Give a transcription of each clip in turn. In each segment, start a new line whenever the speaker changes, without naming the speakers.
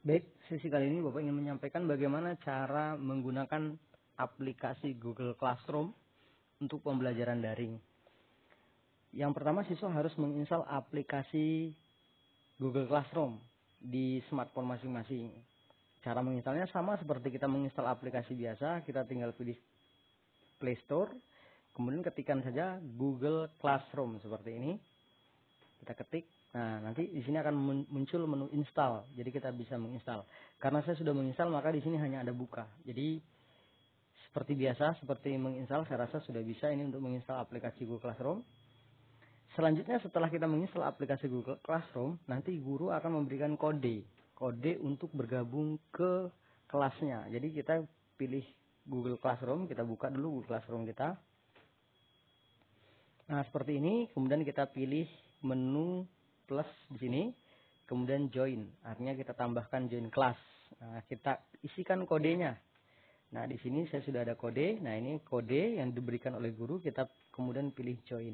Baik, sesi kali ini Bapak ingin menyampaikan bagaimana cara menggunakan aplikasi Google Classroom untuk pembelajaran daring. Yang pertama, siswa harus menginstal aplikasi Google Classroom di smartphone masing-masing. Cara menginstalnya sama seperti kita menginstal aplikasi biasa, kita tinggal pilih Play Store, kemudian ketikkan saja Google Classroom seperti ini. Kita ketik. Nah, nanti di sini akan muncul menu install. Jadi kita bisa menginstal. Karena saya sudah menginstal, maka di sini hanya ada buka. Jadi seperti biasa, seperti menginstal, saya rasa sudah bisa ini untuk menginstal aplikasi Google Classroom. Selanjutnya setelah kita menginstal aplikasi Google Classroom, nanti guru akan memberikan kode untuk bergabung ke kelasnya. Jadi kita pilih Google Classroom, kita buka dulu Google Classroom kita. Nah, seperti ini, kemudian kita pilih menu plus di sini, kemudian join, artinya kita tambahkan join kelas. Nah, kita isikan kodenya. Nah, di sini saya sudah ada kode. Nah, ini kode yang diberikan oleh guru, kita kemudian pilih join.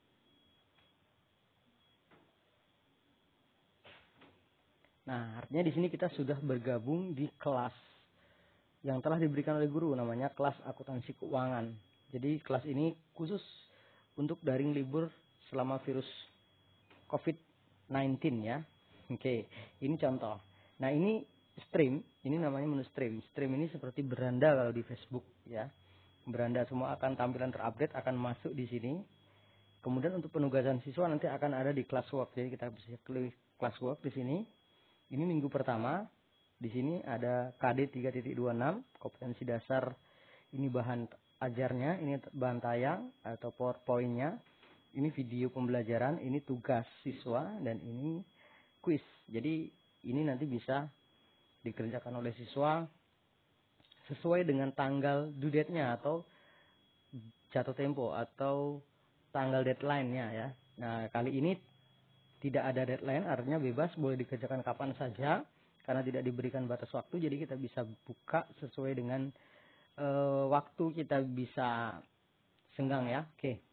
Nah, artinya di sini kita sudah bergabung di kelas yang telah diberikan oleh guru, namanya kelas akuntansi keuangan. Jadi kelas ini khusus untuk daring libur selama virus COVID-19 ya. Oke, ini contoh. Nah, ini stream, ini namanya menu stream. Stream ini seperti beranda kalau di Facebook ya. Beranda, semua akan tampilan terupdate akan masuk di sini. Kemudian untuk penugasan siswa nanti akan ada di classwork. Jadi kita bisa klik classwork di sini. Ini minggu pertama. Di sini ada KD 3.26, kompetensi dasar. Ini bahan ajarnya, ini bahan tayang atau PowerPoint-nya. Ini video pembelajaran, ini tugas siswa, dan ini kuis. Jadi ini nanti bisa dikerjakan oleh siswa sesuai dengan tanggal due date-nya atau jatuh tempo atau tanggal deadline-nya ya. Nah, kali ini tidak ada deadline, artinya bebas, boleh dikerjakan kapan saja karena tidak diberikan batas waktu. Jadi kita bisa buka sesuai dengan waktu kita bisa senggang ya.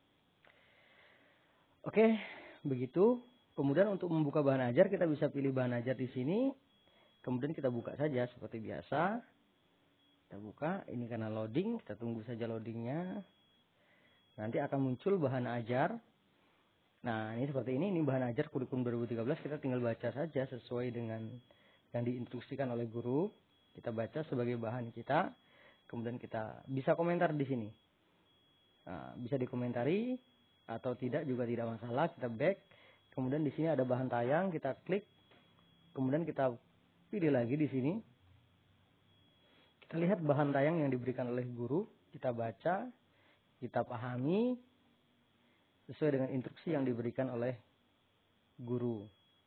Oke, begitu. Kemudian untuk membuka bahan ajar, kita bisa pilih bahan ajar di sini. Kemudian kita buka saja seperti biasa. Kita buka, ini karena loading, kita tunggu saja loadingnya. Nanti akan muncul bahan ajar. Nah, ini seperti ini bahan ajar kurikulum 2013. Kita tinggal baca saja sesuai dengan yang diinstruksikan oleh guru. Kita baca sebagai bahan kita. Kemudian kita bisa komentar di sini. Nah, bisa dikomentari atau tidak juga tidak masalah. Kita back. Kemudian di sini ada bahan tayang, kita klik. Kemudian kita pilih lagi di sini. Kita lihat bahan tayang yang diberikan oleh guru, kita baca, kita pahami sesuai dengan instruksi yang diberikan oleh guru.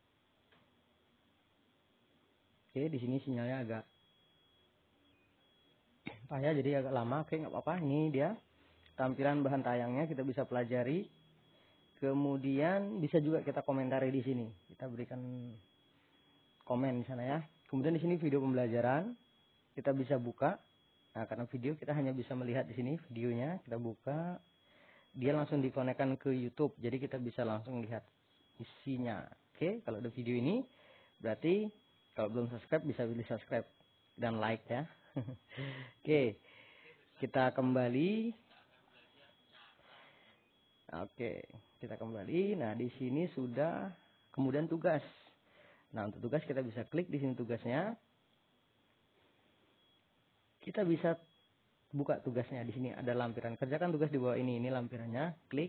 Oke, di sini sinyalnya agak payah jadi agak lama. Oke, nggak apa-apa. Ini dia tampilan bahan tayangnya, kita bisa pelajari. Kemudian bisa juga kita komentari di sini. Kita berikan komen di sana ya. Kemudian di sini video pembelajaran kita bisa buka. Nah, karena video kita hanya bisa melihat di sini videonya, kita buka. Dia langsung dikonekkan ke YouTube. Jadi kita bisa langsung lihat isinya. Oke, kalau ada video ini berarti kalau belum subscribe bisa pilih subscribe dan like ya. Oke, kita kembali. Oke, kita kembali. Nah, di sini sudah kemudian tugas. Nah, untuk tugas kita bisa klik di sini tugasnya. Kita bisa buka tugasnya. Di sini ada lampiran. Kerjakan tugas di bawah ini. Ini lampirannya. Klik.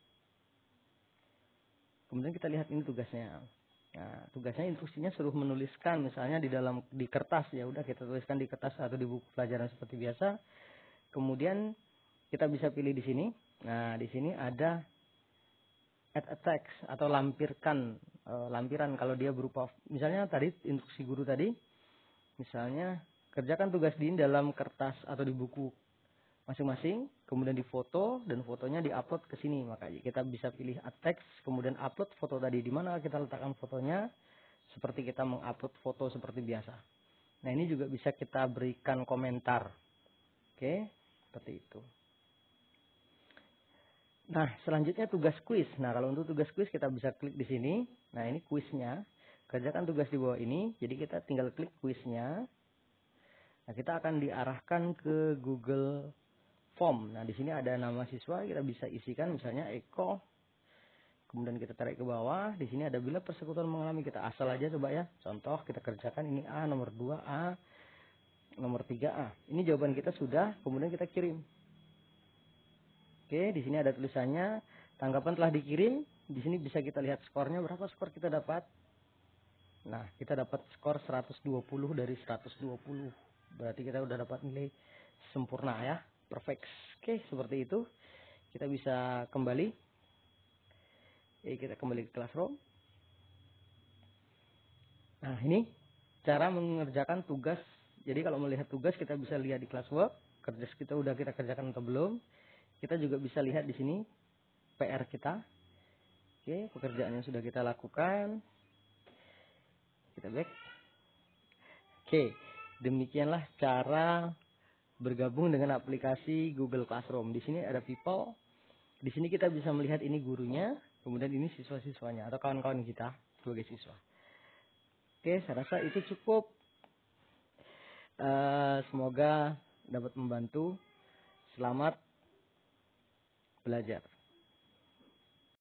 Kemudian kita lihat ini tugasnya. Nah, tugasnya instruksinya suruh menuliskan misalnya di kertas, ya udah kita tuliskan di kertas atau di buku pelajaran seperti biasa. Kemudian kita bisa pilih di sini. Nah, di sini ada add a text atau lampirkan lampiran kalau dia berupa misalnya tadi instruksi guru tadi misalnya kerjakan tugas di dalam kertas atau di buku masing-masing, kemudian difoto dan fotonya diupload ke sini. Maka kita bisa pilih add text, kemudian upload foto tadi. Di mana kita letakkan fotonya, seperti kita mengupload foto seperti biasa. Nah, ini juga bisa kita berikan komentar. Oke, seperti itu. Nah, selanjutnya tugas kuis. Nah, kalau untuk tugas kuis kita bisa klik di sini. Nah, ini kuisnya. Kerjakan tugas di bawah ini. Jadi kita tinggal klik kuisnya. Nah, kita akan diarahkan ke Google Form. Nah, di sini ada nama siswa, kita bisa isikan misalnya Eko. Kemudian kita tarik ke bawah. Di sini ada bila persekutuan mengalami, kita asal aja coba ya. Contoh kita kerjakan ini A, nomor 2 A, nomor 3 A. Ini jawaban kita sudah, kemudian kita kirim. Oke, di sini ada tulisannya tanggapan telah dikirim. Di sini bisa kita lihat skornya, berapa skor kita dapat. Nah, kita dapat skor 120 dari 120. Berarti kita udah dapat nilai sempurna ya, perfect. Oke, seperti itu. Kita bisa kembali. Kita kembali ke Classroom. Nah, ini cara mengerjakan tugas. Jadi kalau melihat tugas kita bisa lihat di classwork, kerja kita udah kita kerjakan atau belum. Kita juga bisa lihat di sini PR kita. Oke, pekerjaan yang sudah kita lakukan. Kita back. Oke, demikianlah cara bergabung dengan aplikasi Google Classroom. Di sini ada people. Di sini kita bisa melihat ini gurunya, kemudian ini siswa-siswanya atau kawan-kawan kita sebagai siswa. Oke, saya rasa itu cukup. Semoga dapat membantu. Selamat belajar.